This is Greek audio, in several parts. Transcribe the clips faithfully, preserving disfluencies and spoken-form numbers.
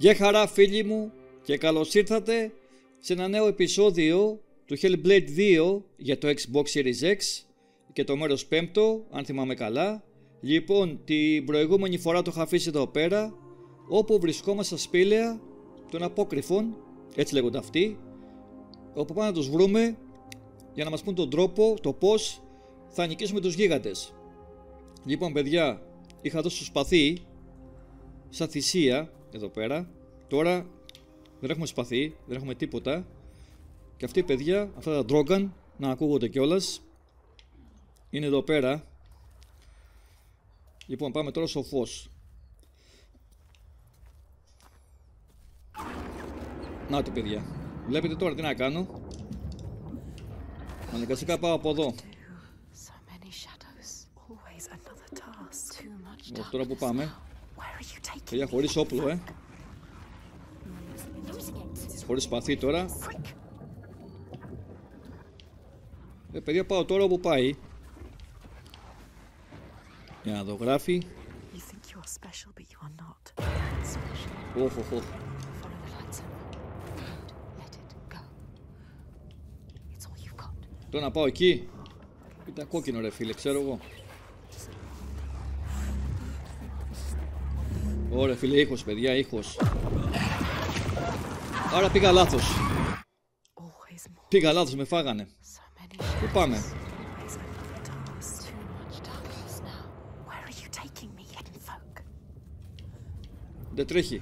Γεια χαρά φίλοι μου και καλώς ήρθατε σε ένα νέο επεισόδιο του Hellblade δύο για το Xbox Series X και το μέρος πέμπτο, αν θυμάμαι καλά. Λοιπόν, την προηγούμενη φορά το είχα αφήσει εδώ πέρα, όπου βρισκόμαστε στα σπήλαια των απόκρυφων, έτσι λέγονται αυτοί, όπου πάμε να τους βρούμε για να μας πούν τον τρόπο, το πώς θα νικήσουμε τους γίγαντες. Λοιπόν παιδιά, είχα δώσει το σπαθί σαν θυσία εδώ πέρα. Τώρα δεν έχουμε σπαθί, δεν έχουμε τίποτα. Και αυτοί παιδιά, αυτά τα ντρόγκαν, να ακούγονται κιόλας, είναι εδώ πέρα. Λοιπόν, πάμε τώρα στο φως. Να το παιδιά, βλέπετε τώρα τι να κάνω. Αναγκαστικά πάω από εδώ. Ω, τώρα που πάμε. Παιδιά, χωρίς όπλο, ε. Χωρίς σπαθί τώρα. Ε, παιδιά, πάω τώρα όπου πάει. Για να το γράφει. Οχ, οχ, οχ. Τώρα να πάω εκεί. Ήταν κόκκινο ρε φίλε, ξέρω εγώ. Ωραία φίλε, ήχος παιδιά, ήχος. Άρα πήγα λάθος. Πήγα λάθος, με φάγανε. Πού πάμε? Δεν τρέχει.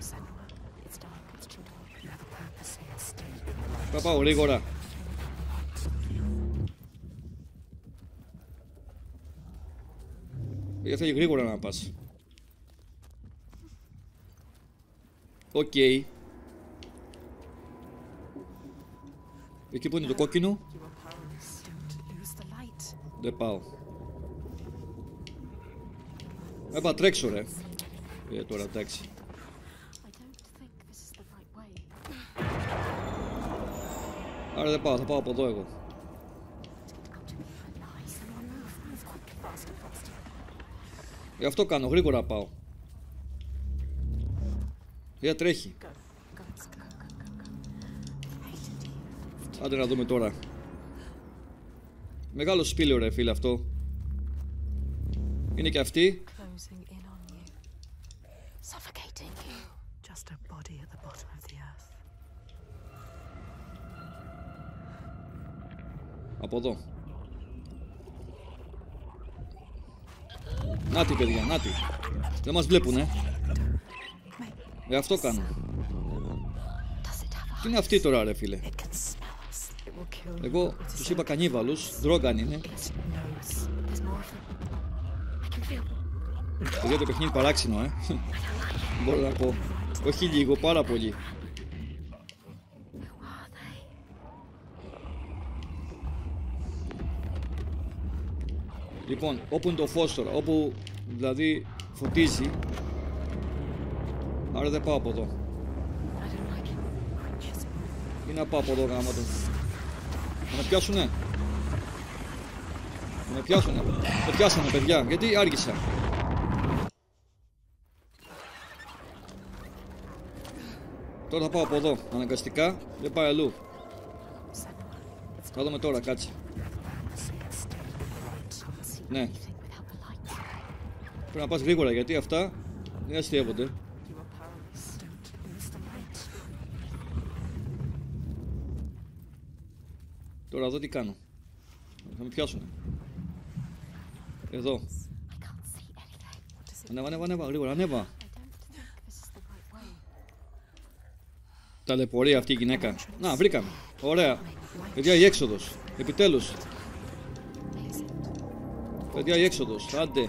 Θα πάω γρήγορα. Για θέλει γρήγορα να πας. Οκ. Okay. Εκεί που είναι το κόκκινο. Δεν πάω. Έπα τρέξω ρε. Ε, τώρα εντάξει. Άρα δεν πάω, θα πάω από εδώ εγώ. Γι' αυτό κάνω, γρήγορα πάω. Για τρέχει. Άντε να δούμε τώρα. Μεγάλο σπήλαιο ρε φίλε αυτό. Είναι και αυτή. Από εδώ. Νάτι παιδιά, νάτι. Δεν μας βλέπουνε. Ε, αυτό κάνω. Τι είναι αυτή τώρα ρε φίλε? Εγώ τους είπα κανίβαλους, ντρόγκαν είναι. Παιδιά, το παιχνίδι παράξενο, ε. Μπορώ να πω. Όχι λίγο, πάρα πολύ. Λοιπόν, όπου είναι το φως τώρα, όπου δηλαδή φωτίζει. Άρα δεν πάω από εδώ. Ή να πάω από εδώ γάμα του. Θα με πιάσουνε. Θα με πιάσουνε. Με πιάσανε παιδιά, γιατί άργησα. Τώρα θα πάω από εδώ, αναγκαστικά, δεν πάει αλλού. Θα δούμε τώρα, κάτσε. Ναι. Πρέπει να πας γρήγορα γιατί αυτά δεν αστείευονται. Τώρα εδώ τι κάνω? Θα με πιάσουνε. Εδώ. Ανέβα, ανέβα, ανέβα, γρήγορα, ανέβα. Ταλαιπωρία αυτή η γυναίκα. Να, βρήκαμε. Ωραία. Παιδιά, η έξοδος. Επιτέλους. Παιδιά, η έξοδος. Άντε.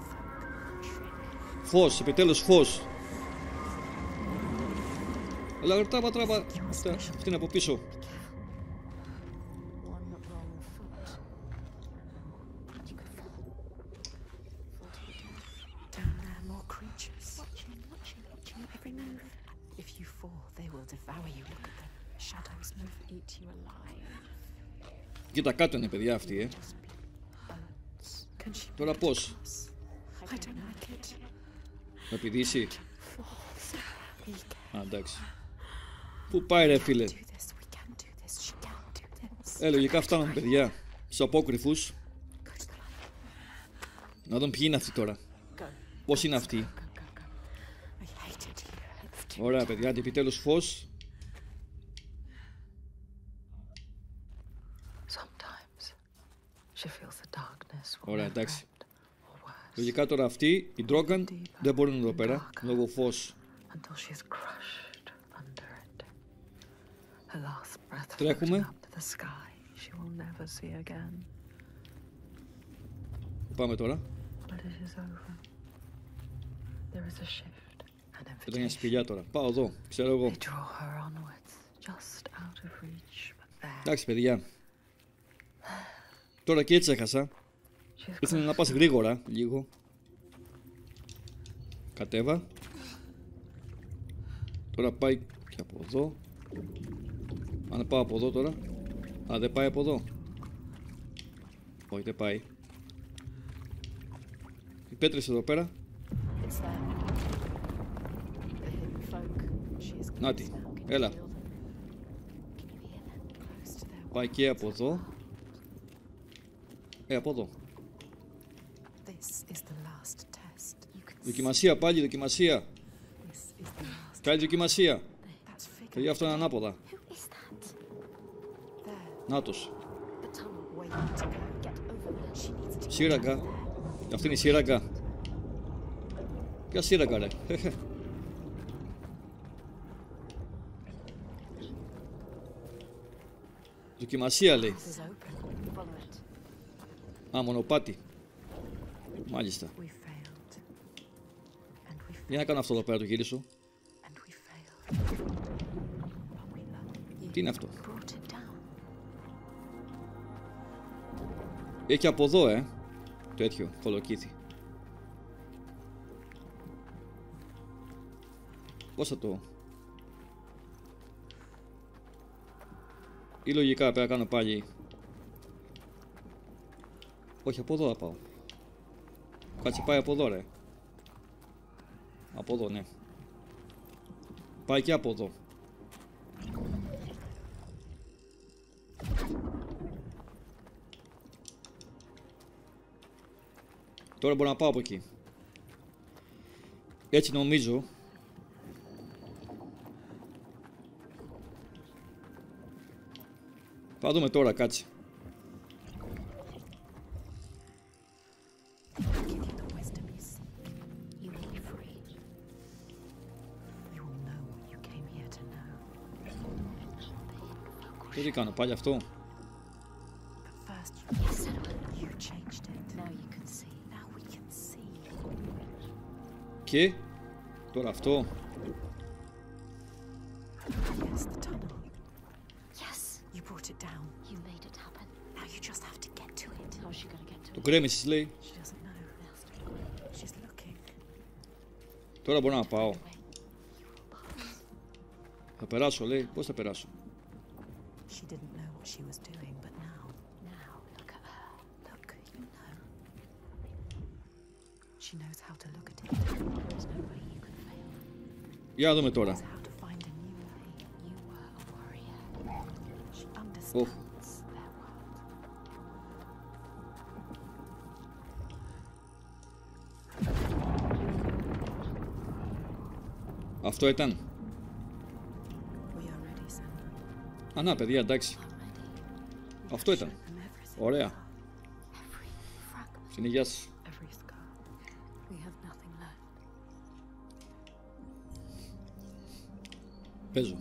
Φως, επιτέλους φως. Αλλά τράβα, τράβα. Αυτή είναι από πίσω. Κοίτα κάτω είναι παιδιά αυτή, ε. Τώρα πώς? Θα πηδήσει? Α, εντάξει. Πού πάει ρε φίλε? Ε, λογικά φτάνουν παιδιά. Στους απόκρυφους. Να δουν ποιοι είναι αυτοί τώρα. Πώς είναι αυτοί. Ωραία παιδιά, επιτέλους φως. Ωραία, εντάξει. Λογικά τώρα αυτοί, οι Drogon, δεν μπορούν εδώ πέρα, λόγω φως. Τρέχουμε. Πού πάμε τώρα? Ήταν μια σπηλιά τώρα. Πάω εδώ, ξέρω εγώ. Εντάξει παιδιά. Τώρα και έτσι έχασα. Ήθελα να πας γρήγορα λίγο. Κατέβα. Τώρα πάει και από εδώ. Αν πάω από εδώ τώρα. Α, δεν πάει από εδώ. Όχι, δεν πάει. Οι πέτρες εδώ πέρα. Νάτι, έλα. Πάει και από εδώ. Ε, από εδώ. Δοκιμασία πάλι, δοκιμασία. Καλή δοκιμασία. Παιδιά, αυτό είναι ανάποδα. Νάτος. Σύραγγα. Αυτή είναι η σύραγγα. Ποια σύραγγα ρε? Δοκιμασία λέει. Α, μονοπάτι. Μάλιστα. Για να κάνω αυτό εδώ πέρα, το γυρίσω. Τι είναι αυτό? Έχει από εδώ, ε. Τέτοιο, κολοκύθι. Πώς θα το... Ή λογικά πρέπει να κάνω πάλι... Όχι, από εδώ θα πάω. Κάτσε, πάει από εδώ ρε. Από εδώ, ναι. Πάει και από εδώ. Τώρα μπορώ να πάω από εκεί. Έτσι νομίζω. Θα δούμε τώρα, κάτσε. Και τι κάνω, πάλι αυτό? Και τώρα αυτό. Το γκρέμισες λέει. Τώρα μπορώ να πάω. Θα περάσω λέει. Πώς θα περάσω? Για να δούμε τώρα. Oh. Αυτό ήταν. Α, να παιδιά, εντάξει. Αυτό ήταν. Ωραία. Στην υγεία σας. Παίζω.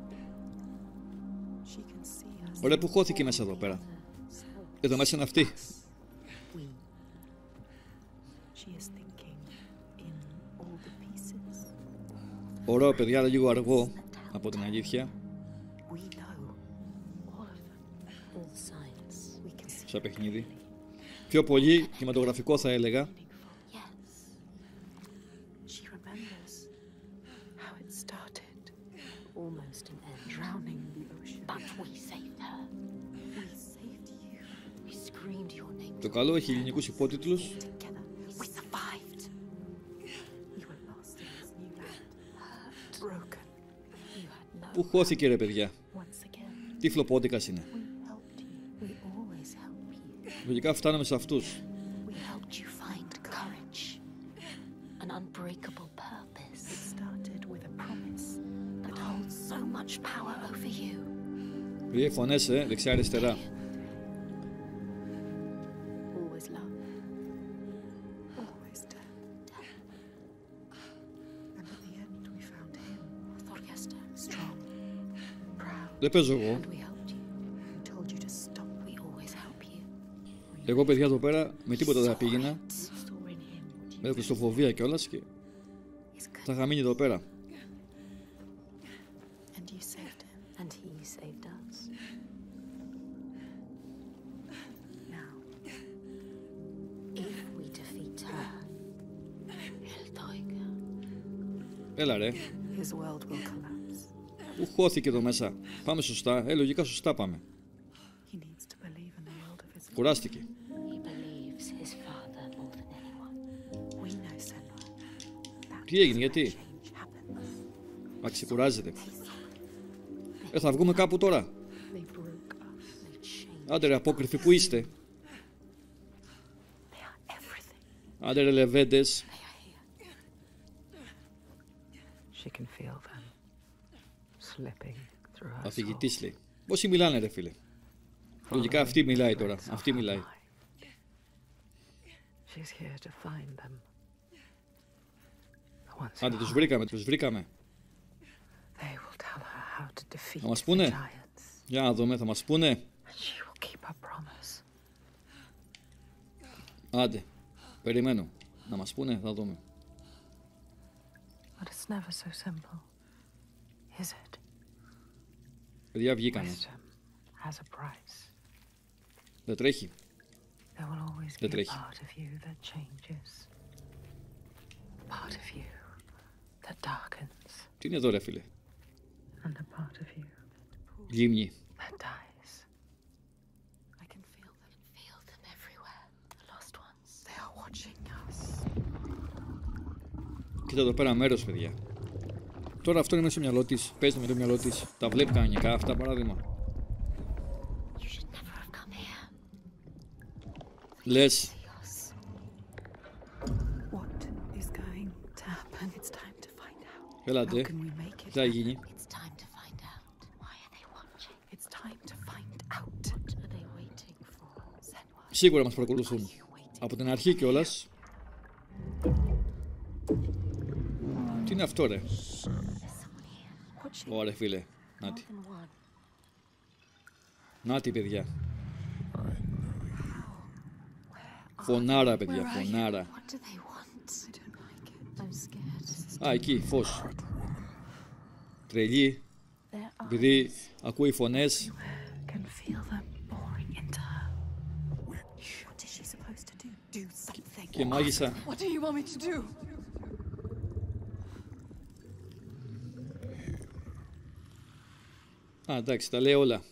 Ωραία που χώθηκε μέσα εδώ πέρα. Εδώ μέσα είναι αυτή. Ωραίο παιδιά, αλλά λίγο αργό από την αλήθεια. Σαν παιχνίδι. Πιο πολύ κινηματογραφικό θα έλεγα. Το καλό έχει ελληνικούς υπότιτλους. χώθηκε ρε παιδιά. Τι φλοπόντικας είναι. Λογικά φτάνουμε σε αυτούς. Παιδιά, φωνές, ε, δεξιά-αριστερά. Δεν παίζω εγώ. Εγώ, παιδιά, εδώ πέρα με τίποτα δεν πήγαινα. Με κλειστοφοβία κιόλας και θα είχα μείνει εδώ πέρα. Έλα ρε. Πού χώθηκε εδώ μέσα. Πάμε σωστά. Ε, λογικά σωστά πάμε. Κουράστηκε. Τι έγινε, γιατί? Μα ξεκουράζεται. Ε, θα βγούμε κάπου τώρα. Άντε ρε απόκριφοι, που είστε? Άντε ρε λεβέντες. Αφηγητής λέει. Πόσοι μιλάνε ρε φίλε? Λογικά αυτή μιλάει τώρα. Αυτή μιλάει. Άντε, τους βρήκαμε, τους βρήκαμε. Θα μας πούνε? Για να δούμε, θα μας πούνε? Άντε, περιμένω. Να μας πούνε, θα δούμε. Παιδιά, βγήκανε. Δεν τρέχει. Δεν τρέχει. Τι είναι εδώ ρε φίλε? Λίμνη. Κοίτα εδώ πέρα μέρος, παιδιά. Τώρα αυτό είναι μέσα στο μυαλό της. Παίζει με το μυαλό της. Τα βλέπει κανονικά αυτά, παράδειγμα. Λες. Έλατε. Τι θα γίνει? Σίγουρα μας παρακολουθούν. Από την αρχή κιόλας. Τι είναι αυτό ρε? Ωραία φίλε. Νάτι. Νάτι παιδιά. Φωνάρα παιδιά, φωνάρα. Α, εκεί, φως. Τρελή. Επειδή ακούει φωνές. Και μάγισσα. Α, εντάξει, τα λέει όλα.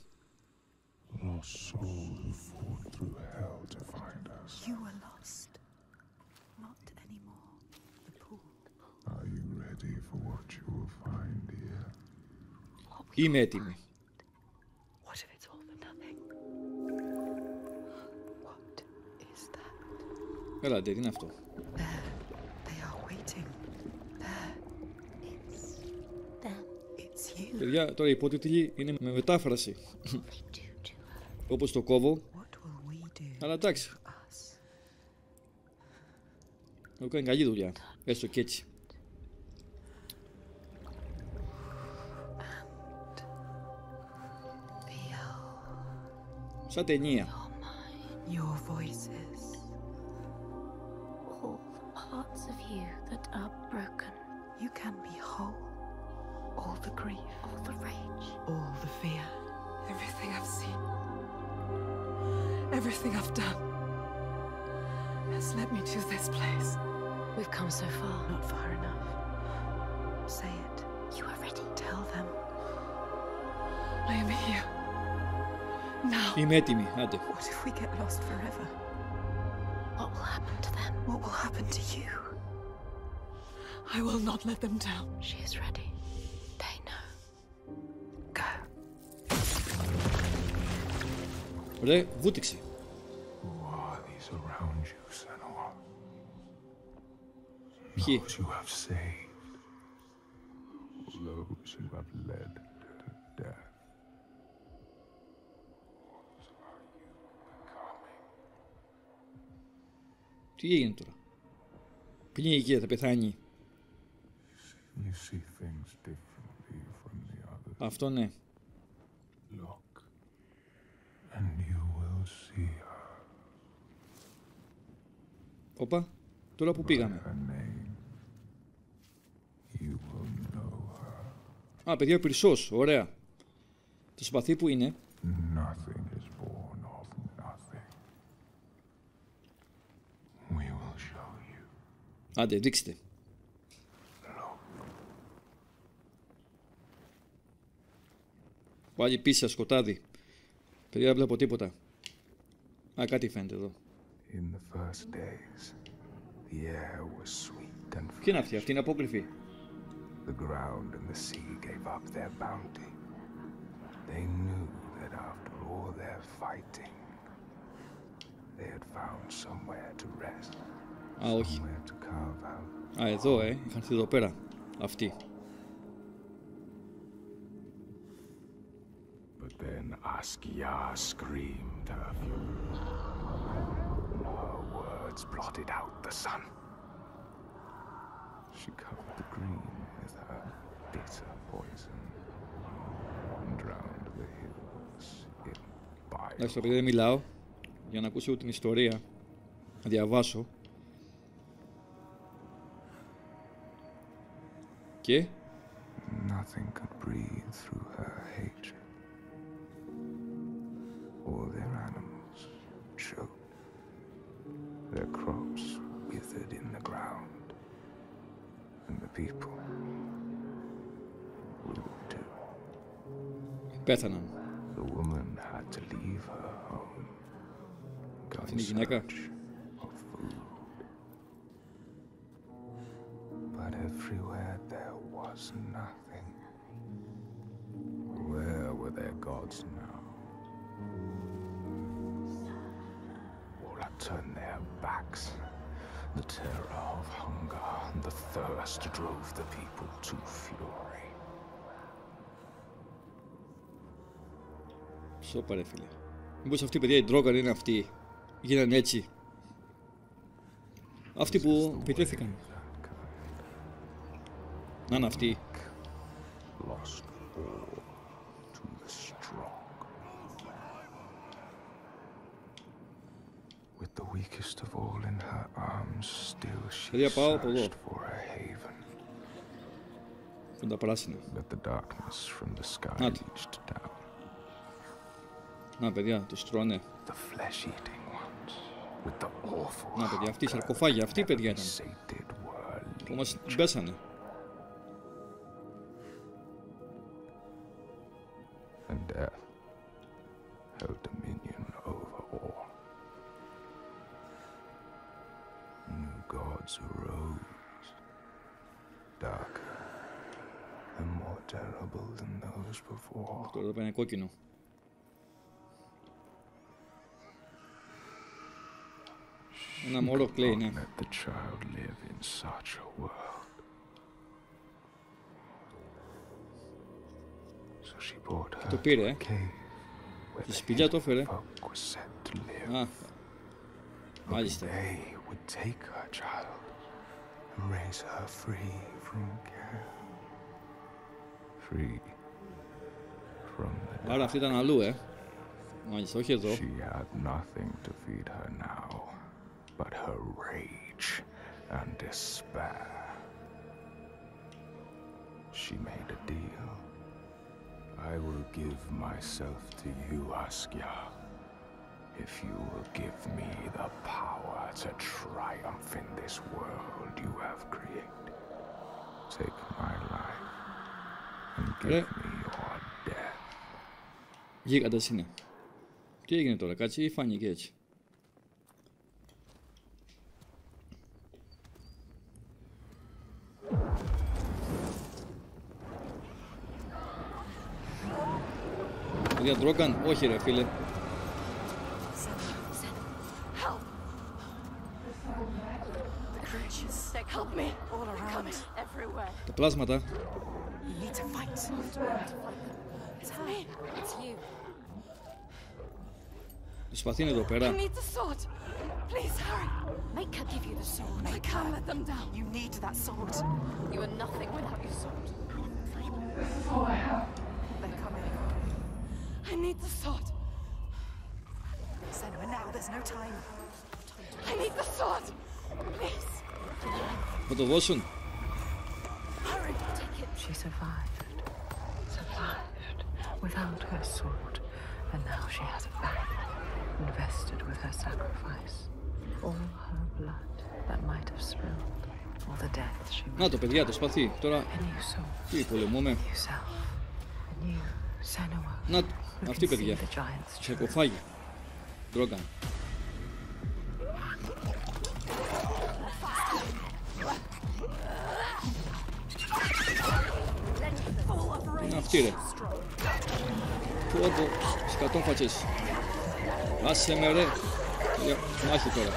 Είμαι έτοιμη. Έλα, τι είναι αυτό? Παιδιά, τώρα οι υπότιτλοι είναι με μετάφραση. Όπως το κόβω. Αλλά εντάξει. Έχω κάνει καλή δουλειά. Έστω και έτσι. Σαν ταινία. You can be whole. All the grief, all the rage, all the fear. Everything I've seen, everything I've done has led me to this place. We've come so far. Not far enough. Say it. You are ready. Tell them. I am here. Now. Είμαι έτοιμη. Άντε. What if we get lost forever? What will happen to them? What will happen to you? I will not let them down. She is ready. They know. Ρε, βούτυξε. Who are these around you, Senua? Ποιοι? Those you have saved. Those you have led to death. Τι έγινε τώρα? Πνίγηκε, θα πεθάνει. You see things differently from the others. Αυτό ναι. Look, and you will see her. Όπα, τώρα που πήγαμε. Her name. You will know her. Α, παιδιά, ο Πυρσός, ωραία. Το σπαθί που είναι? Nothing is born of nothing. We will show you. Άντε, δείξτε. Πάλι πίσω, σκοτάδι. Παιδιά, δεν βλέπω τίποτα. Α, κάτι φαίνεται εδώ. In the first days, the air was sweet and Ποια είναι αυτή, αυτή είναι απόκριφη. the ground and the sea gave up their bounty. They knew that after all their fighting, they had found somewhere to rest, Α, όχι. somewhere to carve out. Α, εδώ, ε. Είχαν έρθει εδώ πέρα. Αυτή. But then Askia screamed her fury. Her words blotted out the sun. She covered the green with her bitter poison and drowned the hills in bile. Εντάξει, το παιδί δεν μιλάω. Για να ακούσω την ιστορία. Να διαβάσω. Και... Nothing could breathe through her hatred. All their animals choked. Their crops withered in the ground. And the people grew too. πέθαναν. The woman had to leave her home. Go Αυτή in είναι η γυναίκα. search of food. But everywhere there was nothing. Where were their gods now? All had turned their backs. The terror of hunger and the thirst drove the people to fury. Σώπα ρε φίλε. Μήπως αυτή η παιδιά η ντρόγκαν είναι αυτή. Γίνανε έτσι. Αυτοί που επιτέθηκαν. Να είναι αυτοί. Lost all to the strong. With the weakest of all in her arms, still she Παιδιά, πάω από εδώ. searched for a haven. Που τα πράσινα. But the darkness from the sky Να το. reached down. Να παιδιά, τους τρώνε. The flesh-eating ones, with the awful Να παιδιά, αυτοί οι hunger σαρκοφάγοι, αυτοί οι never παιδιά ήταν. sated were Που μας legion. την πέσανε. And death held dominion over all. New gods arose, darker and more terrible than those before. Αυτό εδώ πέρα είναι κόκκινο. Ένα μωρό κλαίει, ναι. Let the child live in such a world. So she brought her Το πήρε, to a ε. cave where Τη the σπηλιά το έφερε. folk was set to live. Α, μάλιστα. They would take her child and raise her free from care. Free from the Άρα αυτή ήταν αλλού, ε. Μάλιστα, όχι εδώ. She had nothing to feed her now, but her rage and despair. She made a deal. I will give myself to you, Askia, if you will give me the power to triumph in this world you have created. Take my life and give Ρε. me your death. Γίγαντας είναι. Τι έγινε τώρα, κάτσε ή φάνηκε έτσι. Για Ντρόγκαν, όχι ρε φίλε. Τα πλάσματα. You need to fight. It's me. It's you. Το σπαθί είναι εδώ πέρα. You need the sword. Please hurry. Make her give you the sword. I can't let them down. You need that sword. You are nothing without your sword. They're coming. I need the sword. Senua, now there's no time. I need the sword. Please. Θα το δώσουν. Hurry. Take it. She survived. Survived. Without her sword. And now she has a family. Invested with her sacrifice. All her blood that might have spilled. All the death she Να το παιδιά, το σπαθί. Τώρα. A new soul. Τι πολεμούμε. A new self. A new Senua. Να το. Who Αυτή can παιδιά. see the giant's Σε truth. κοφάγει. Ντρόγκαν. Είναι αυτή ρε. Πόπο, σκατόφατσες. Άσε με ρε. Μάχη τώρα.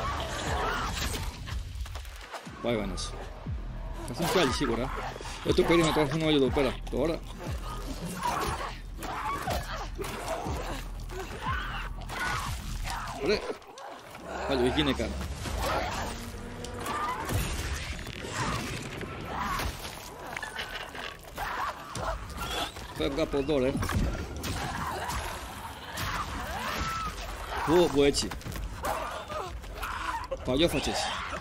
Πάει ο ένας. Θα έρθουν κι άλλοι σίγουρα. Δεν το περίμενα, τώρα έρθουν όλοι εδώ πέρα. Τώρα. Ρε. Πάλι η γυναίκα. Φεύγω από εδώ ρε. Πω πω έτσι. Παλιόφατσες.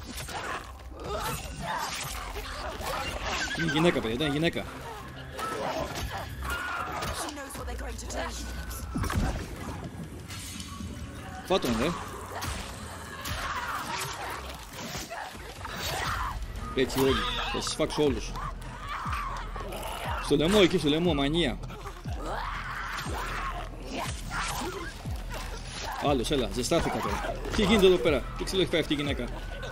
Είναι γυναίκα παιδιά, ήταν γυναίκα. Φάτον ρε. Έτσι όλοι, θα σας φάξω όλους. Στο λαιμό εκεί, στο λαιμό, μανία. Άλλος, έλα, ζεστάθηκα τώρα. Τι γίνεται εδώ πέρα, τι ξύλο έχει φάει αυτή η γυναίκα.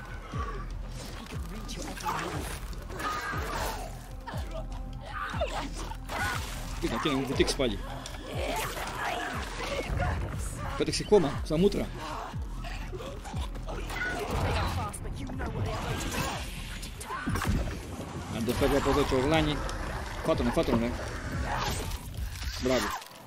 Κοίτα, κοίτα, μου βουτήξει πάλι. Πέταξε κόμμα, στα μούτρα. Αν δεν φεύγω από εδώ το γλάνι. Φάτονε, φάτονε. Μπράβο.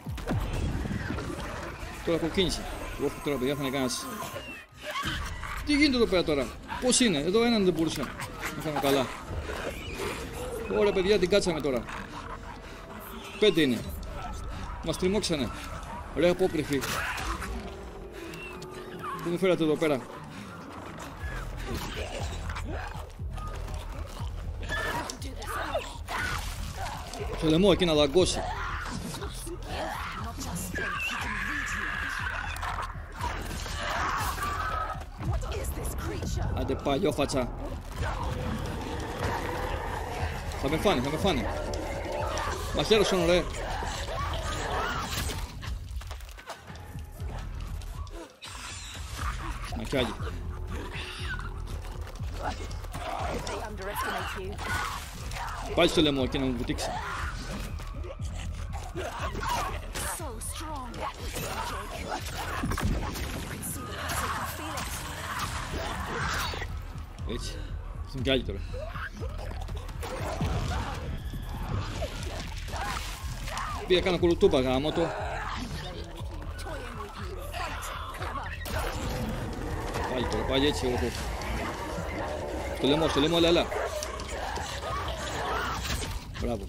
Τώρα κοκκίνησε. Εγώ τώρα παιδιά θα είναι κανένας. Τι γίνεται εδώ πέρα τώρα. Πώς είναι, εδώ έναν δεν μπορούσα να κάνω καλά. Ωραία παιδιά, την κάτσαμε τώρα. Πέντε είναι. Μας τριμώξανε. Ωραία απόκριφη. Πού μου φέρατε εδώ πέρα. Στο λαιμό εκεί να δαγκώσει. Άντε παλιόφατσα. Θα με φάνε, θα με φάνε. Μαχαίρωσαν ρε. Μακιάλι. Πάλι στο λαιμό εκεί να μου βουτήξει. Έτσι. Στον κι άλλοι τώρα. Πήγα κάνα κουλουτούπα γάμο το. Πάλι τώρα, πάλι έτσι εγώ. Στο λαιμό, στο λαιμό, έλα, έλα. Μπράβο.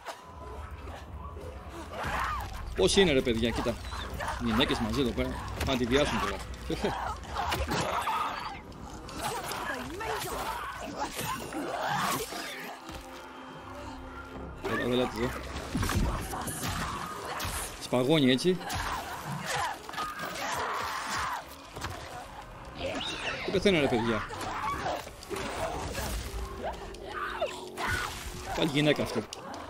Πώς είναι ρε παιδιά, κοίτα. Οι γυναίκες μαζί εδώ πέρα. Θα τη βιάσουν τώρα. Έλα, έλα, εδώ. Σπαγώνει έτσι. Και πεθαίνω ρε παιδιά. Πάλι γυναίκα αυτή.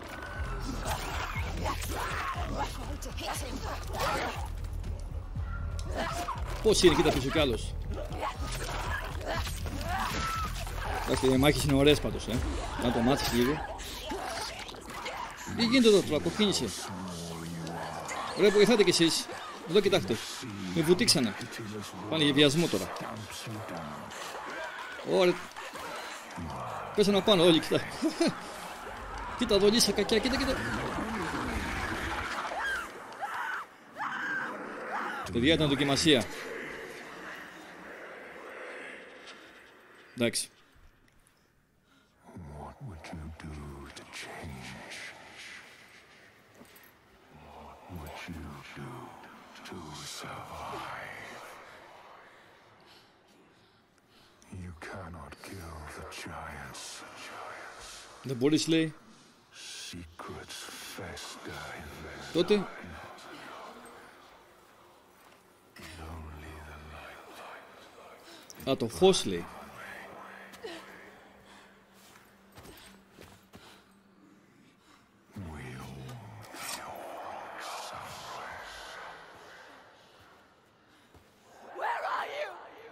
Πώς είναι, κοίτα πίσω κι άλλος. Εντάξει, οι μάχες είναι ωραίες πάντως, ε. Να το μάθεις λίγο. Τι γίνεται εδώ, τώρα, κοκκίνησε. Ωραία, βοηθάτε κι εσείς. Εδώ κοιτάξτε. Με βουτήξανε. Πάνε για βιασμό τώρα. Ωραία. Πέσανε πάνω όλοι, κοιτά. Κοίτα εδώ, λύσα κακιά, κοίτα, κοίτα. Παιδιά, ήταν δοκιμασία. Εντάξει. What would you do to change? What would you do to survive? You cannot kill the giants. Δεν μπορείς, λέει. Secrets fester in their Τότε. darkness. Only the light. Α, το φως, λέει. Where are you?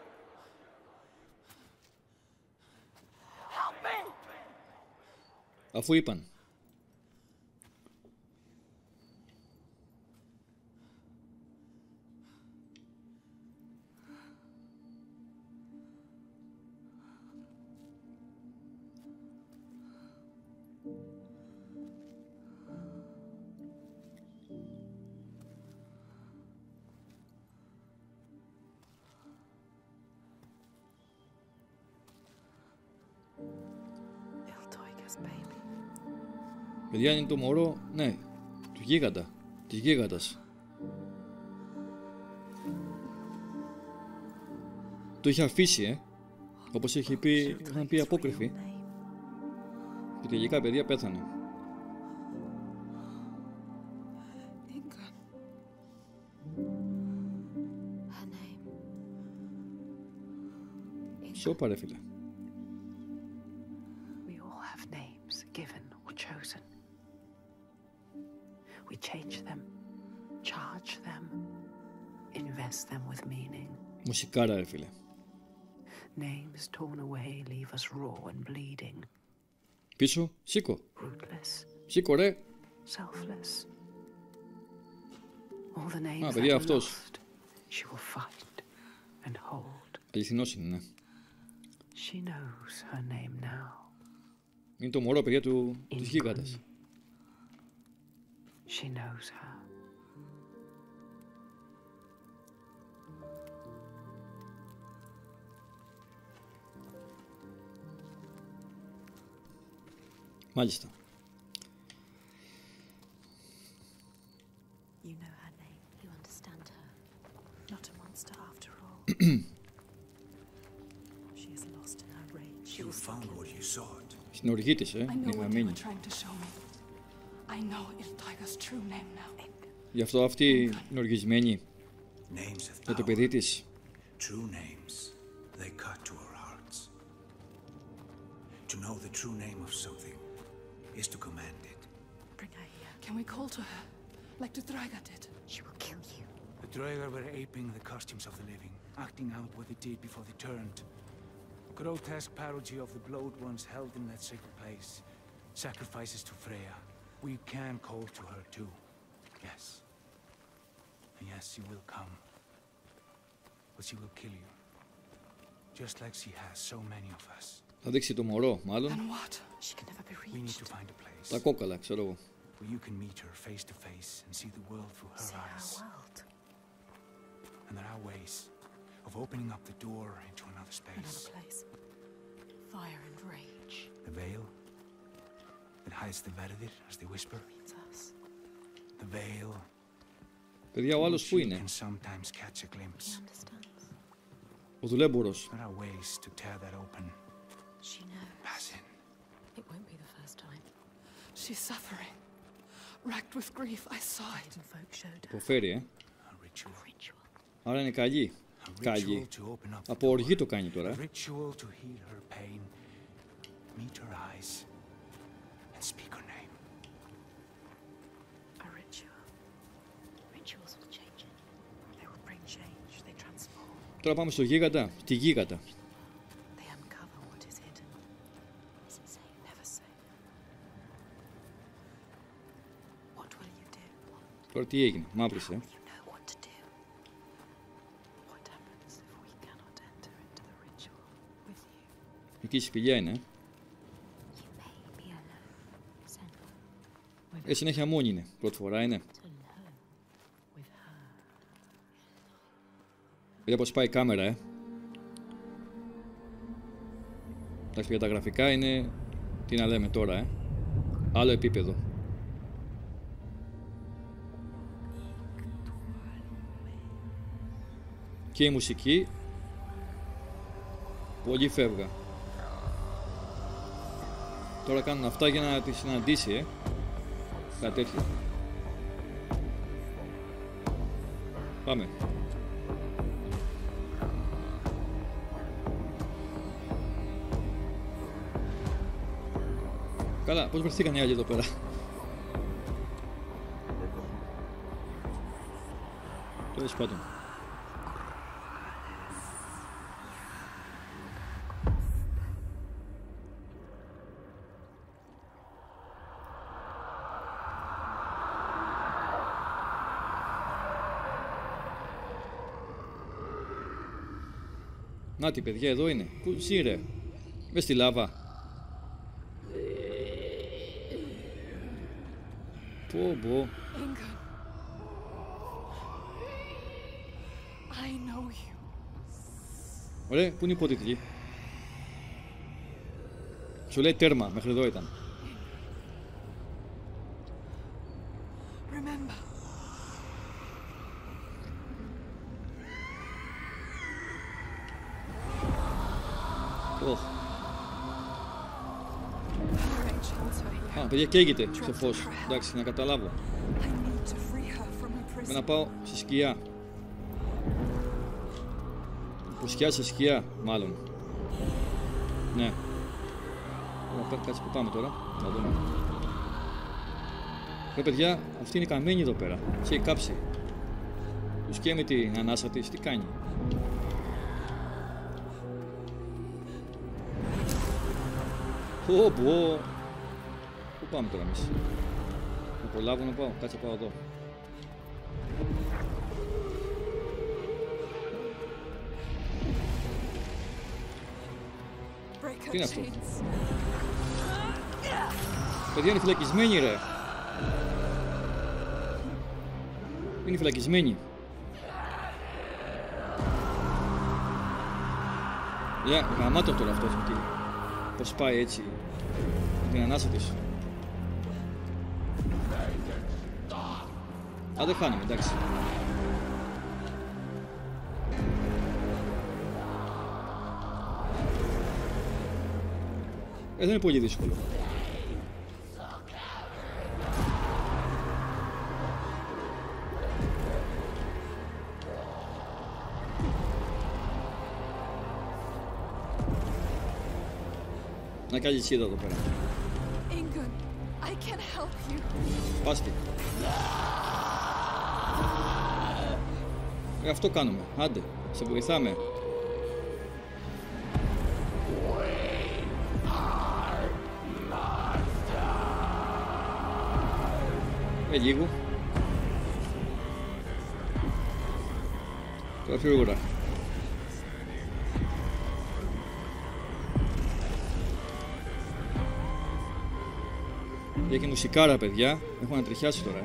Help me! Αφού είπαν. Iltoiga's baby. Παιδιά, είναι το μωρό, ναι, του γίγαντα, της γίγαντας. Το είχε αφήσει, ε, όπως είχε πει, είχαν πει απόκριφοι. Και τελικά, παιδιά, πέθανε. Inga. Her name. Σώπα, ρε φίλε. We all have names, given or chosen. We change them, charge them, invest them with meaning. Μουσικάρα, ρε φίλε. Names torn away leave us raw and bleeding, Πίσω, σήκω, rootless, σήκω, ρε. selfless. All the names Α, that παιδιά, were αυτός. lost, she will fight and hold. Αληθινός είναι, ναι. She knows her name now. Είναι το μωρό, παιδιά, του, της γίγαντας. She knows her. Μάλιστα. You know her name. You understand her. Not a monster after all. She is lost in her rage. You found what you sought. Στην οργή της, ε, I know είναι what you γραμμένη. were trying to show me. I know Iltoiga's true name now. Γι' αυτό αυτή είναι οργισμένη Names of για το power. παιδί της. True names. They cut to our hearts. To know the true name of something is to command it. Bring her here. Can we call to her, like the Draga did? She will kill you. The Draegar were aping the costumes of the living, acting out what they did before they turned. Grotesque parody of the blowed ones held in that sacred place. Sacrifices to Freya. We can call to her too. Yes. And yes, she will come. But she will kill you. Just like she has so many of us. Θα δείξει το μωρό, μάλλον. And what? She can never be We need reached. to find a place Τα κόκαλα, ξέρω εγώ. where you can meet her face to face and see the world through her See eyes. our world. And there are ways of opening up the door into another space. Another place. Fire and rage. The veil that hides the Verdir, as they whisper. It's us. The veil Παιδιά, ο άλλος which πού you είναι? can sometimes catch a He glimpse. understands. Ο δουλέμπορος. There are ways to tear that open. She knows. Pass in. It won't be the first time. She's suffering. Racked with grief, I saw it. Hidden folk showed her Προφέρει, ε. A ritual. ritual. Άρα είναι καλή. A Καλή. ritual to open up the Από οργή door. το κάνει τώρα. A ε. ritual to heal her pain, meet her eyes, and speak her name. A ritual. Rituals will change it. They will bring change. They transform. Τώρα πάμε στο γίγαντα. Τη γίγαντα. They uncover what is hidden. Is it safe? Never safe. What will you do? What Τώρα τι έγινε? Μαύρησε. ε. will you know what to do? What happens if we cannot enter into the ritual with you? Εκεί η σπηλιά είναι. ε. You may be alone, sent Ε, συνέχεια μόνη είναι. Πρώτη φορά είναι. Είδα πως πάει η κάμερα, ε. Εντάξει, για τα γραφικά είναι... Τι να λέμε τώρα, ε. Άλλο επίπεδο. Και η μουσική πολύ φεύγα. Τώρα κάνουν αυτά για να τη συναντήσει, ε. Κάτι τέτοιο. Πάμε. Καλά, πώς βρεθήκαν οι άλλοι εδώ πέρα. Τέλος πάντων. Να τι παιδιά, εδώ είναι. Πού ζει ρε. Μες στη λάβα. Πω πω. Ingun. I know you. Ωραία, πού είναι η υπότιτλη. Σου λέει τέρμα, μέχρι εδώ ήταν. Remember. Oh. Rachel's her here. Α, παιδιά, καίγεται σε φως. Εντάξει, να καταλάβω. I need to free her from her Με να prison. πάω στη σκιά. Από σκιά σε σκιά, μάλλον. Ναι. Ωραία, κάτσε που πάμε τώρα. Να δούμε. Ρε παιδιά, αυτή είναι καμένη εδώ πέρα. Σε έχει κάψει. Τους και με την ανάσα της, τι κάνει. Πω πω. Πού πάμε τώρα εμείς. Να προλάβω να πάω. Κάτσε πάω εδώ. Break her Τι είναι αυτό? chains. Παιδιά είναι φυλακισμένη ρε. Είναι φυλακισμένη. Για γαμάτο τώρα αυτός με τι. Πως πάει έτσι. Με την ανάσα της. Α, δεν χάνουμε, εντάξει. Ε, δεν είναι πολύ δύσκολο. Να κάνει σίδα εδώ πέρα. Ingun, I can help you. Πάστη. Ε, αυτό κάνουμε. Άντε, σε βοηθάμε. Ε, λίγο. Τώρα φίγουρα. Για και μουσικάρα, παιδιά. Έχω ανατριχιάσει τώρα.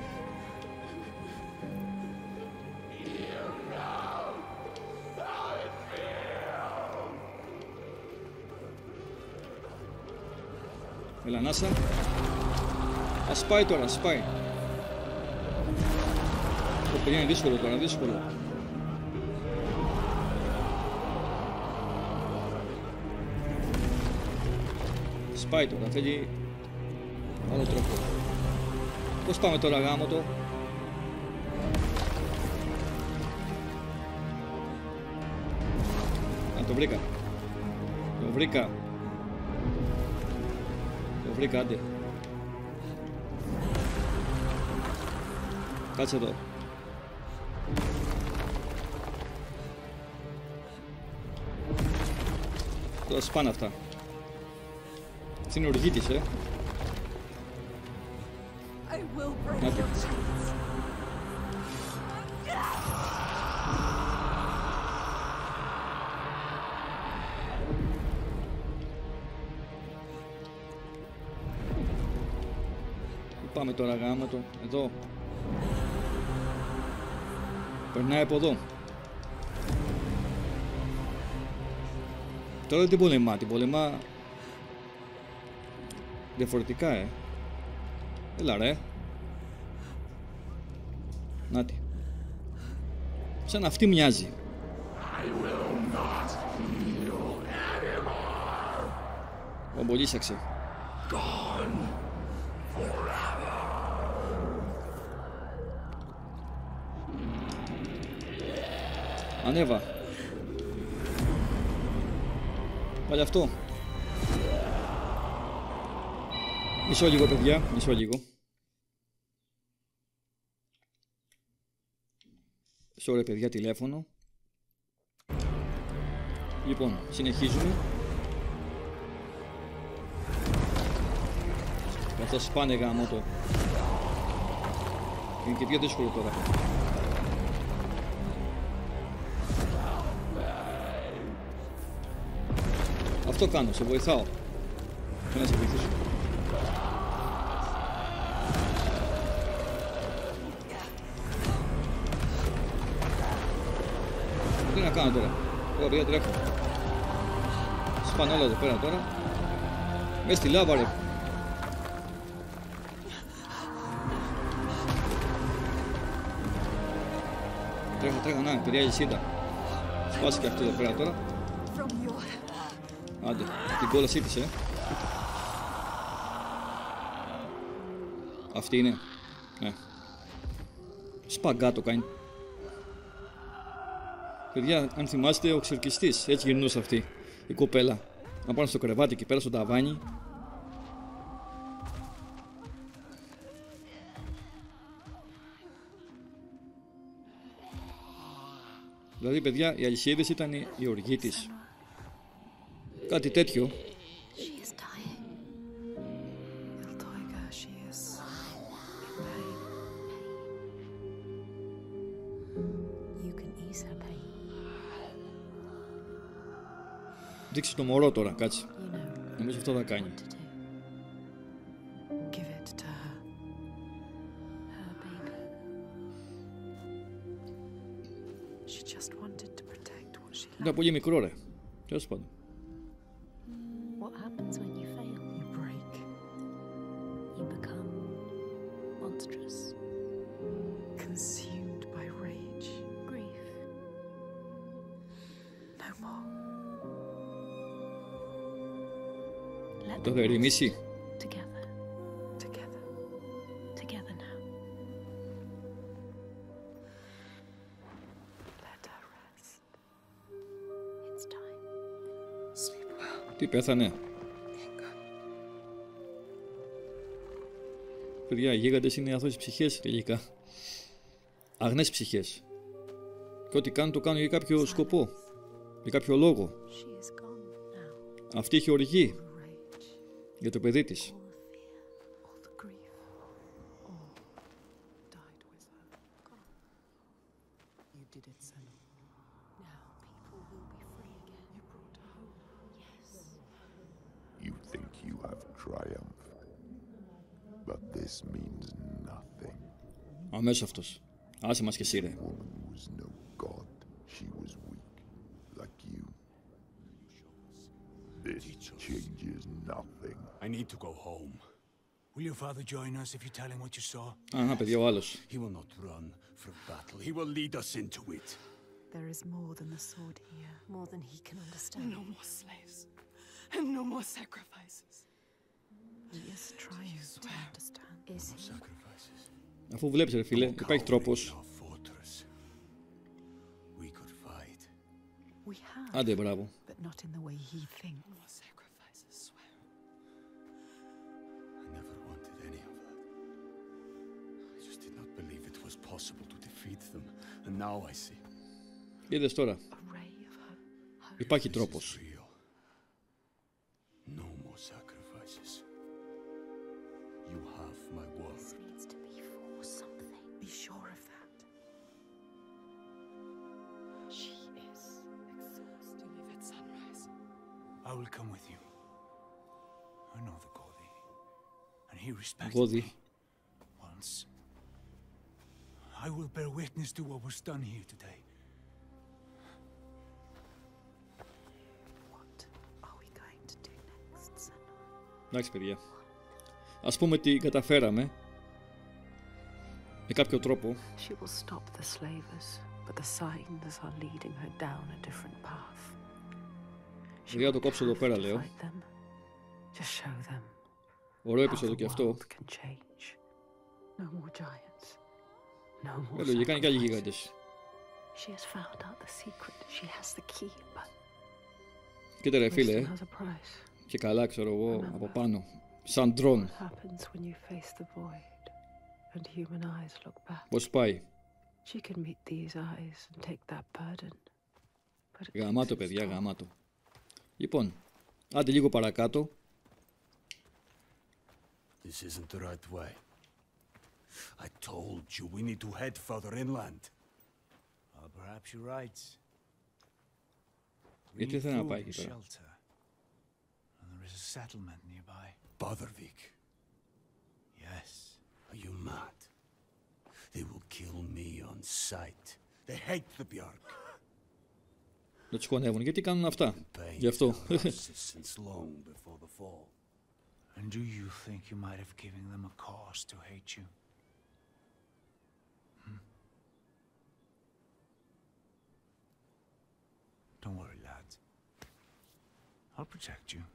Έλα, ανάσα. Ας πάει τώρα, ας πάει. Το παιδί είναι δύσκολο τώρα, δύσκολο. Ας πάει τώρα, θέλει άλλο τρόπο. Πώς πάμε τώρα, γάμο το. Α, το βρήκα. Το βρήκα. Το βρήκα, άντε. Κάτσε εδώ. Τώρα σπάνε αυτά. Αυτή είναι οργή της, ε. I will break Okay. your chains. πάμε τώρα γάμα το. Εδώ. Περνάει από εδώ. Τώρα δεν την πολεμά, την πολεμά διαφορετικά, ε. Έλα ρε. Νάτι. Σαν αυτή μοιάζει. Ο μπολίσαξε. Ανέβα. Πάλι αυτό. Μισό λίγο παιδιά, μισό λίγο. Sorry παιδιά, τηλέφωνο. Λοιπόν, συνεχίζουμε. Καθώς πάνε γάμο το. Είναι και πιο δύσκολο τώρα. Αυτό κάνω, σε βοηθάω. Θέλω να σε βοηθήσω. Τι να κάνω τώρα. Τώρα παιδιά τρέχω. Σπάνε όλα εδώ πέρα τώρα. Μες στη λάβα ρε. Τρέχω, τρέχω, να, παιδιά η σύντα. Σπάσει και αυτή εδώ πέρα τώρα. Άντε, την κόλασή της, ε. Αυτή είναι. Ναι. Σπαγκάτο κάνει. Παιδιά, αν θυμάστε, ο ξερκιστής, έτσι γυρνούσε αυτή η κοπέλα. Να πάνε στο κρεβάτι εκεί πέρα, στο ταβάνι. Δηλαδή, παιδιά, οι αλυσίδες ήταν η οργή της. Κάτι τέτοιο. Δείξει το μωρό τώρα, κάτσε. Νομίζω αυτό θα κάνει. Ήταν πολύ μικρό ρε. Τέλος πάντων. Το θα ηρεμήσει. Τι πέθανε. Παιδιά, οι γίγαντες είναι αθώες ψυχές τελικά. Αγνές ψυχές. Και ό,τι κάνουν το κάνουν για κάποιο σκοπό. Για κάποιο λόγο. Αυτή είχε οργή. Για το παιδί της. You think you have triumphed, but this means nothing. Αμέσως αυτός. Άσε μας και εσύ ρε. Woman was no god. She was weak, like you. This changes nothing. I need to go home. Will your father join us if you tell him what you saw? Α, παιδιά, ο άλλος. He will not run from battle. He will lead us into it. There is more than the sword here. More than he can understand. No more slaves. And no more sacrifices. He is trying to understand. Is he? Sacrifices. Αφού βλέπεις ρε φίλε, υπάρχει τρόπος. We could fight. We have, Άντε, μπράβο. but not in the way he thinks. No more sacrifices, swear. I never wanted any of that. I just did not believe it was possible to defeat them. And now I see. Είδες τώρα. A ray of hope. Υπάρχει This τρόπος. is real. No more sacrifices. You have my word. This needs to be for something. Be sure of that. She is exhausted to live at sunrise. I will come with you. I know the Godi. And he respects Γόδι. me. once. I will bear witness to what was done here today. What are we going to do next, Senua? Εντάξει, παιδιά. Ας πούμε ότι καταφέραμε. Με κάποιο τρόπο. She will stop the slavers, but the signs are leading her down a different path. Παιδιά, το κόψω εδώ πέρα, λέω. Just show them. Ωραίο επεισόδιο και αυτό. No more giants. No more. Ε, λογικά είναι και άλλοι γίγαντες. She has found out the secret. She has the key, but Κοίτα ρε φίλε, και καλά ξέρω εγώ από πάνω, σαν ντρόν. Πώς πάει? Γαμάτο παιδιά, γαμάτο. Λοιπόν, άντε λίγο παρακάτω. This isn't the right way. I told you we need to head further inland. Well, perhaps you're right. Γιατί θέλει να πάει εκεί πέρα? There is a settlement nearby. Bothervik. Yes. Are you mad? They will kill me on sight. They hate the Björk. Δεν τους χωνεύουν, γιατί κάνουν αυτά? Γι' αυτό. Since long before the fall. And do you think you might have given them a cause to hate you? Hmm? Don't worry, lad. I'll protect you.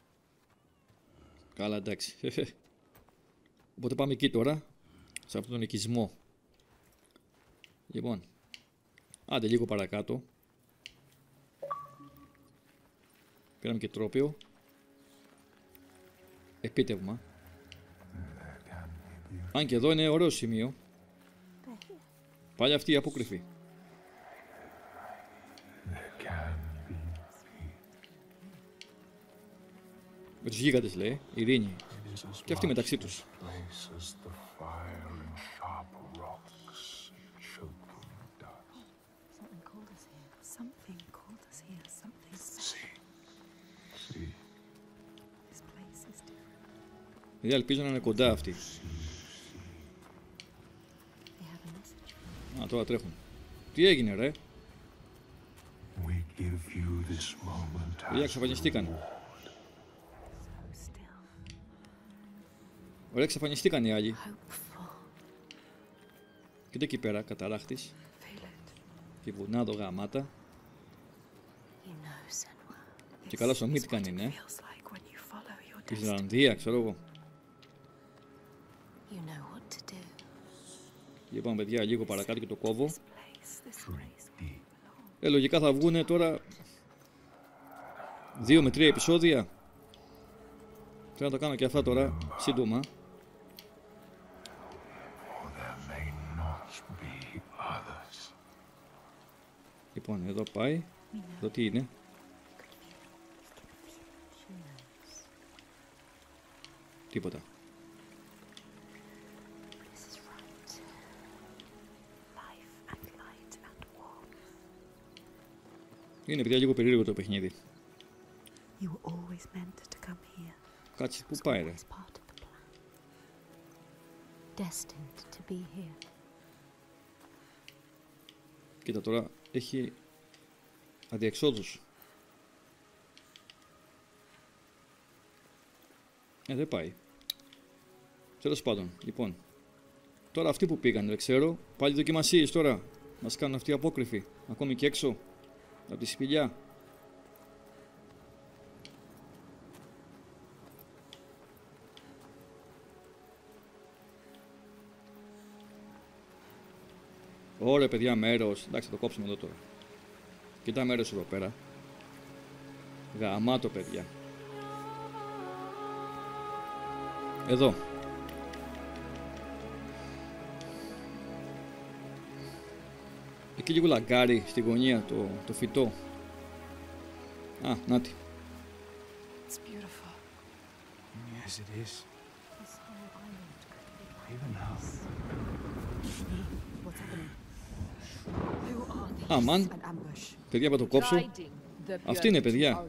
Καλά, εντάξει. Οπότε πάμε εκεί τώρα, σε αυτόν τον οικισμό. Λοιπόν, άντε λίγο παρακάτω. Πήραμε και τρόπιο. Επίτευγμα. Αν και εδώ είναι ωραίο σημείο. Πάλι αυτή η απόκρυφη. Με τους γίγαντες λέει, ειρήνη. Και αυτοί μεταξύ τους. Δηλαδή ελπίζω να είναι κοντά αυτοί. Α, τώρα τρέχουν. Τι έγινε ρε? Δηλαδή εξαφανιστήκαν. Ωραία, εξαφανιστήκαν οι άλλοι. Κοίτα εκεί πέρα, καταράχτης. Και βουνάδο γαμάτα. Και καλά στο μύθηκαν είναι. Τη Ισλανδία, ξέρω εγώ. Λοιπόν, παιδιά, λίγο παρακάτω και το κόβω. Ε, λογικά θα βγουνε τώρα δύο με τρία επεισόδια. Θέλω να το κάνω και αυτά τώρα, σύντομα. Λοιπόν, εδώ πάει. Εδώ τι είναι? Τίποτα. Είναι παιδιά λίγο περίεργο το παιχνίδι. Κάτσε, πού πάει ρε? Κοίτα τώρα, έχει αδιεξόδους. Ε, δεν πάει. Τέλος πάντων, λοιπόν. Τώρα αυτοί που πήγαν, δεν ξέρω. Πάλι δοκιμασίες τώρα. Μας κάνουν αυτοί απόκρυφοι. Ακόμη και έξω. Από τη σπηλιά. Ωραία παιδιά, μέρος. Εντάξει, θα το κόψουμε εδώ τώρα. Κοίτα μέρος εδώ πέρα. Γαμάτο παιδιά. Εδώ. Εκεί λίγο λαγκάρι στη γωνία το, το φυτό. Α, νάτι. It's beautiful. Yes, it is. Even now. Αμάν, παιδιά, θα το κόψω. Αυτή είναι, παιδιά.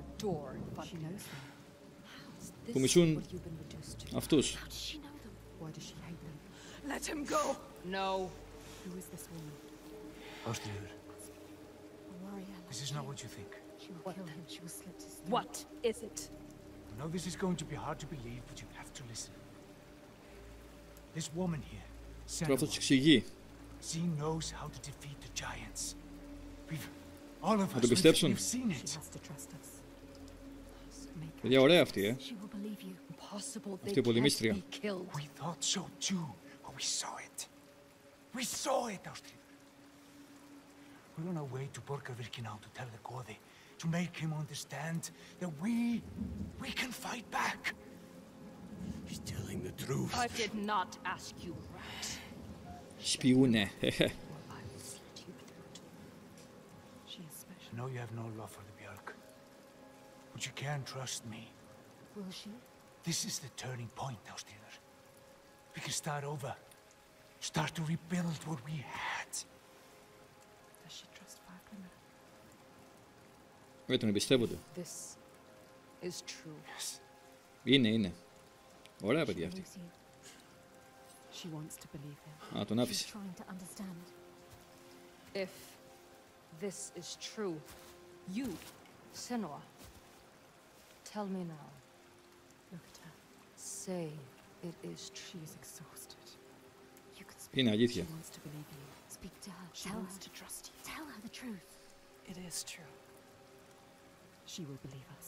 Που μισούν αυτούς. Let him go. No. Who is this woman? Ástríður, Ilaria. this is not what you think. She will kill him. She will slit his throat. What is it? I know this is going to be hard to believe, but you have to listen. This woman here, Τώρα θα τους Senua, εξηγεί. she knows how to defeat the giants. We've, all of Θα us, το we've, πιστέψουν. we've seen She it. has to trust us. Make her. Παιδιά, ωραία αυτή, ε. She will believe you. Impossible. They Αυτή η πολυμίστρια. can't be killed. We thought so too, but we saw it. We saw it, Ástríður. We're on our way to Borgarvirki now to tell the Goði, to make him understand that we, we can fight back. He's telling the truth. I did not ask you, rat. Σπιούνε. Or I will slit your throat. She is special. I know you have no love for the Björk, but you can trust me. Will she? This is the turning point, Ástríður. We can start over. Start to rebuild what we had. Does she trust Faglimmer? Δεν τον εμπιστεύονται. This is true. Yes. Είναι, είναι. Ωραία παιδιά She αυτή. believes you. She wants to believe him. Α, τον She's άφησε. trying to understand. If this is true, you, Senua, tell me now. Look at her. Say it is She true. is exhausted. You can speak. Είναι αλήθεια. She wants to believe you. Speak to her. She Tell wants her. to trust you. Tell her the truth. It is true. She will believe us.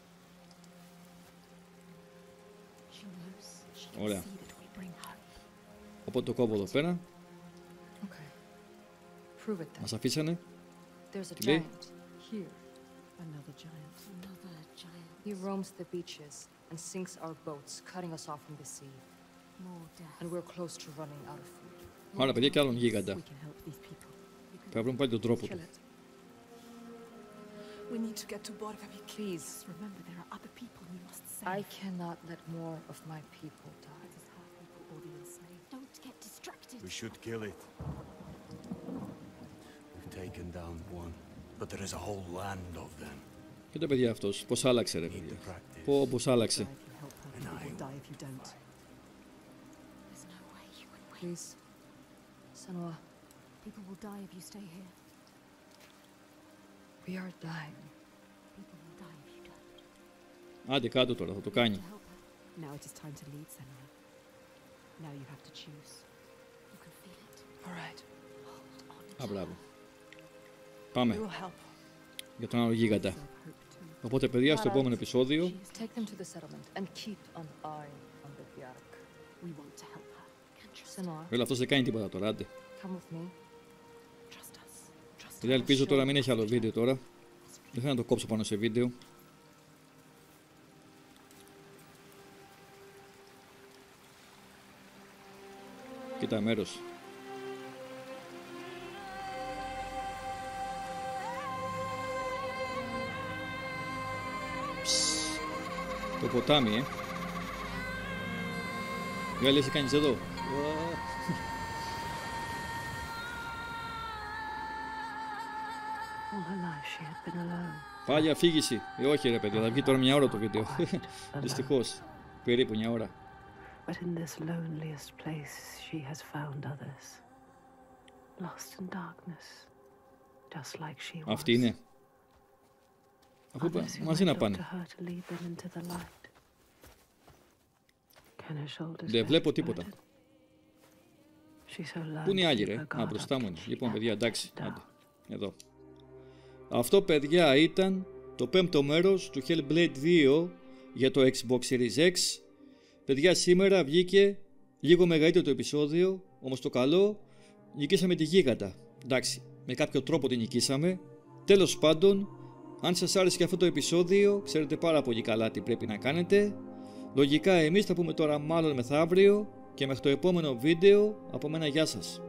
She knows. She can Ωραία. see that we bring hope. Οπότε το κόβω εδώ πέρα. Okay. Prove it then. Μας αφήσανε. There's a Τι λέει? giant here. Another giant. Another giant. He roams the beaches and sinks our boats, cutting us off from the sea. More death. And we're close to running out of food. Άρα παιδιά κι άλλον γίγαντα. We can help these people. You can Θα βρούμε πάλι τον τρόπο Kill του. it. We need to get to Borgavik. Please. remember there are other people we must save. I cannot let more of my people die. It is her people or the enslaved. Don't get distracted. We should kill it. We've taken down one, but there is a whole land of them. Κοίτα παιδιά αυτός. Πώς άλλαξε ρε Need παιδιά. to practice. Πω πώς άλλαξε. Die if you help her. People will die if you don't. There's no way you would win. Please. Senua, People will die if you stay here. we are dying. People will die if you don't. Άντε κάτω τώρα, θα το κάνει. To help her. Now it is time to lead, Senua. Now you have to choose. You can feel it. All right. Hold on. Α, μπράβο. We Πάμε will help. για τον άλλο γίγαντα. Have hope too. Οπότε παιδιά στο επόμενο επεισόδιο Take them to the settlement and keep an eye on the Bjark. We want to help her. Can trust her. Senua, Βέβαια αυτός δεν κάνει τίποτα τώρα, άντε. come with me. Trust us. Trust Παιδιά us. ελπίζω τώρα μην έχει άλλο βίντεο τώρα. Δεν θέλω να το κόψω πάνω σε βίντεο. Κοίτα μέρος. Ψ. Το ποτάμι, ε. Γάλλη, εσύ κάνεις εδώ. All her life she had been alone. Πάλι αφήγηση. Ε, όχι ρε παιδιά, θα βγει τώρα μια ώρα το βίντεο. Δυστυχώς. Περίπου μια ώρα. But in this loneliest place she has found others. Lost in darkness. Just like she was. Αυτή είναι. Αφού πα- Others who μαζί might να look πάνε. to her to lead them into the light. Can her shoulders Δεν bear βλέπω the τίποτα. burden? She's so learned Πού είναι η to άλλη keep ρε. her Α, guard μπροστά up μου to είναι. keep Λοιπόν that παιδιά, εντάξει. down. Άντε. Εδώ. Αυτό παιδιά ήταν το πέμπτο μέρος του Hellblade δύο για το Xbox Series X. Παιδιά, σήμερα βγήκε λίγο μεγαλύτερο το επεισόδιο, όμως το καλό, νικήσαμε τη γίγαντα. Εντάξει, με κάποιο τρόπο την νικήσαμε. Τέλος πάντων, αν σας άρεσε και αυτό το επεισόδιο, ξέρετε πάρα πολύ καλά τι πρέπει να κάνετε. Λογικά εμείς θα πούμε τώρα μάλλον μεθαύριο και μέχρι το επόμενο βίντεο, από μένα γεια σας.